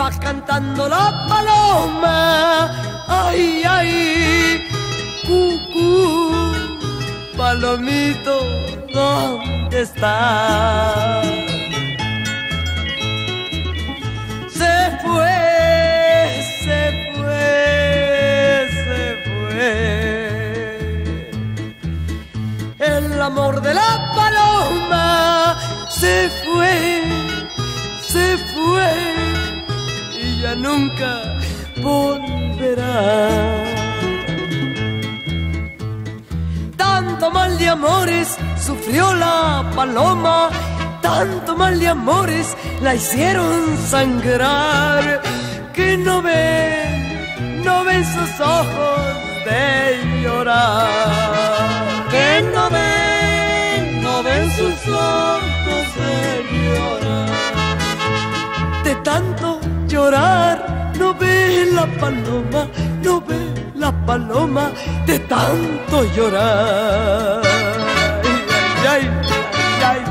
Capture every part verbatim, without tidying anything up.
va cantando la paloma. Ay, ay, cucú, palomito, ¿dónde estás? Se fue, se fue, se fue. El amor de la paloma se fue, se fue y ya nunca volverá. Tanto mal de amores sufrió la paloma, tanto mal de amores la hicieron sangrar, que no ven, no ven sus ojos de llorar, que no ven, no ven sus ojos de llorar. De tanto llorar no ve la paloma, no ve la paloma, de tanto llorar. Ay, ay, ay, ay.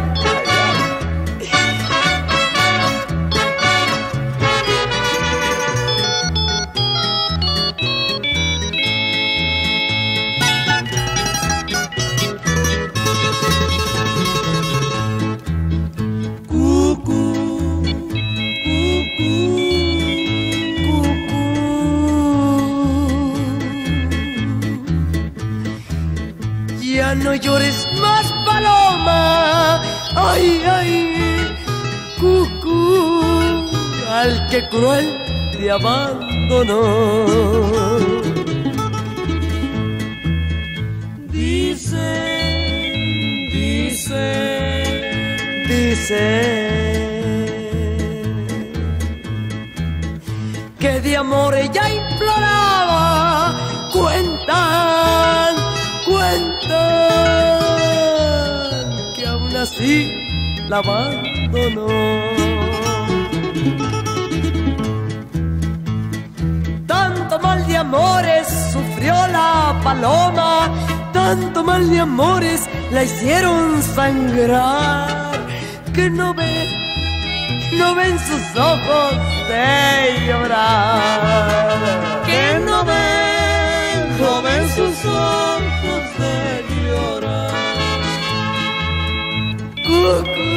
Ya no llores más, paloma, ay, ay, cucú, al que cruel te abandonó. Dicen, dicen, dicen que de amor ella imploraba, cuentan, cuentan que aún así la abandonó. Tanto mal de amores sufrió la paloma, tanto mal de amores la hicieron sangrar, que no ve, no ven sus ojos de llorar, que no ven, no ven sus ojos de llorar. Cucú.